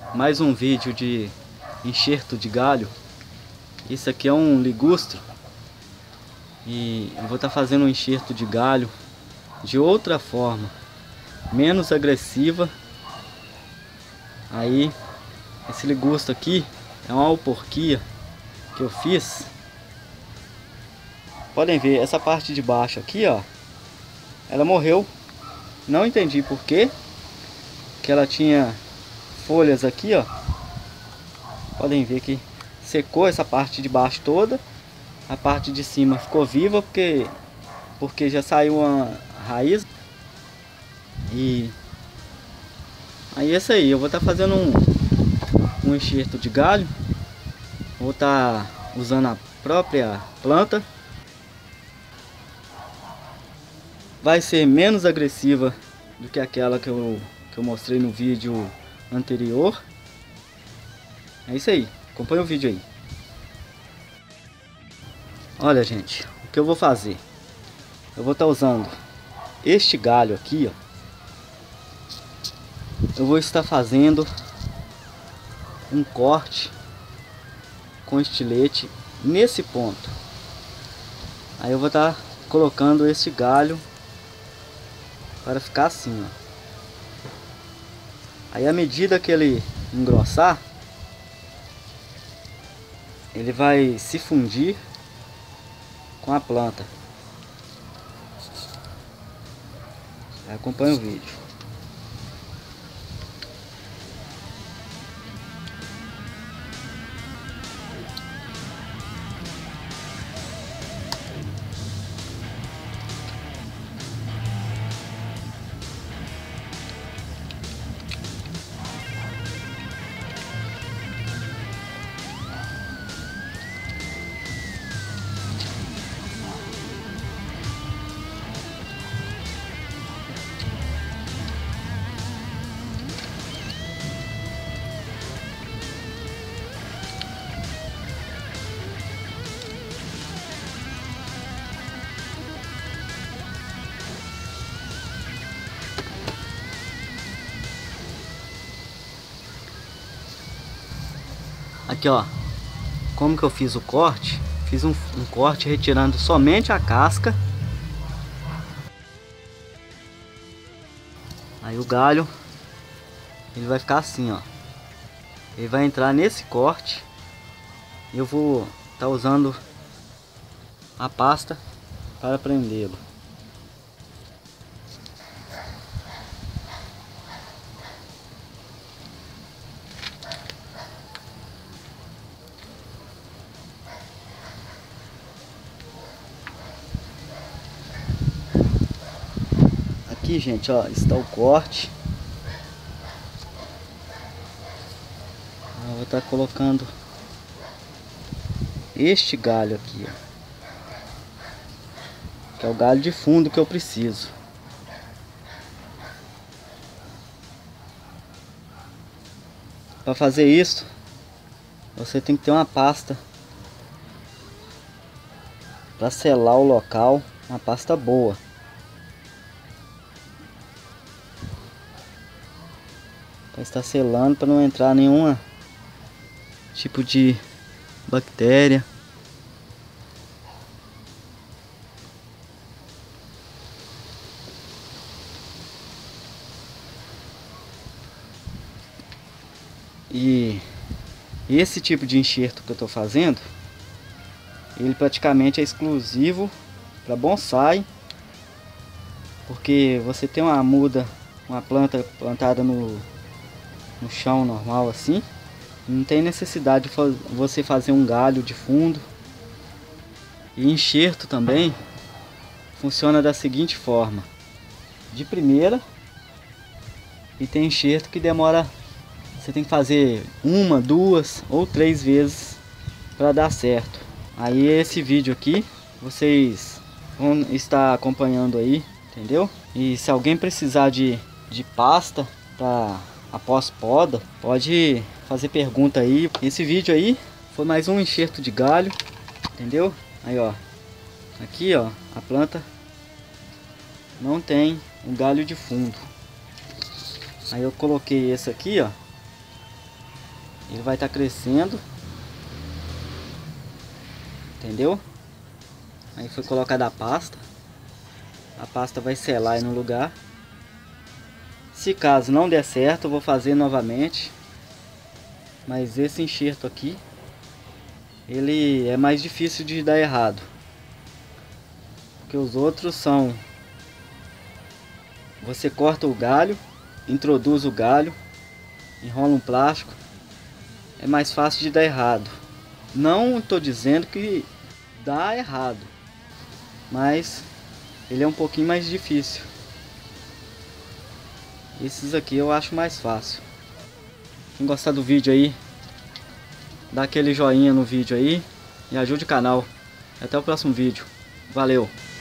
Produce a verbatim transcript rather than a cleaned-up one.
mais um vídeo de enxerto de galho. Isso aqui é um ligustro e eu vou estar fazendo um enxerto de galho de outra forma, menos agressiva. Aí esse ligustro aqui é uma alporquia que eu fiz. Podem ver essa parte de baixo aqui, ó, ela morreu. Não entendi por quê, que ela tinha folhas aqui, ó. Podem ver que secou essa parte de baixo toda. A parte de cima ficou viva porque porque já saiu uma raiz. E aí é isso aí. Eu vou estar fazendo um, um enxerto de galho. Vou estar usando a própria planta. Vai ser menos agressiva do que aquela que eu, que eu mostrei no vídeo anterior. É isso aí, acompanha o vídeo aí. Olha, gente, o que eu vou fazer? Eu vou estar usando este galho aqui, ó. Eu vou estar fazendo um corte com estilete nesse ponto. Aí eu vou estar colocando este galho para ficar assim, ó. Aí à medida que ele engrossar, ele vai se fundir com a planta. Acompanha o vídeo. Aqui, ó, como que eu fiz o corte? Fiz um, um corte retirando somente a casca. Aí o galho, ele vai ficar assim, ó. Ele vai entrar nesse corte. Eu vou estar usando a pasta para prendê-lo. Aqui, gente, ó, está o corte. Eu vou estar colocando este galho aqui, ó, que é o galho de fundo que eu preciso. Para fazer isso, você tem que ter uma pasta para selar o local, uma pasta boa. Para estar selando, para não entrar nenhuma tipo de bactéria. E esse tipo de enxerto que eu estou fazendo, ele praticamente é exclusivo para bonsai, porque você tem uma muda, uma planta plantada no, no chão normal assim, não tem necessidade de você fazer um galho de fundo. E enxerto também funciona da seguinte forma: de primeira, e tem enxerto que demora, você tem que fazer uma, duas ou três vezes para dar certo. Aí esse vídeo aqui vocês vão estar acompanhando aí, entendeu? E se alguém precisar de, de pasta para após poda, pode fazer pergunta aí. Esse vídeo aí foi mais um enxerto de galho, entendeu? Aí, ó, aqui, ó, a planta não tem um galho de fundo. Aí eu coloquei esse aqui, ó, Ele vai estar crescendo. Entendeu? Aí foi colocada a pasta. A pasta vai selar aí no lugar. Se caso não der certo, eu vou fazer novamente. Mas esse enxerto aqui, ele é mais difícil de dar errado. Porque os outros são... Você corta o galho, introduz o galho, enrola um plástico. É mais fácil de dar errado. Não estou dizendo que dá errado, mas ele é um pouquinho mais difícil. Esses aqui eu acho mais fácil. Quem gostar do vídeo aí, dá aquele joinha no vídeo aí e ajude o canal. Até o próximo vídeo. Valeu!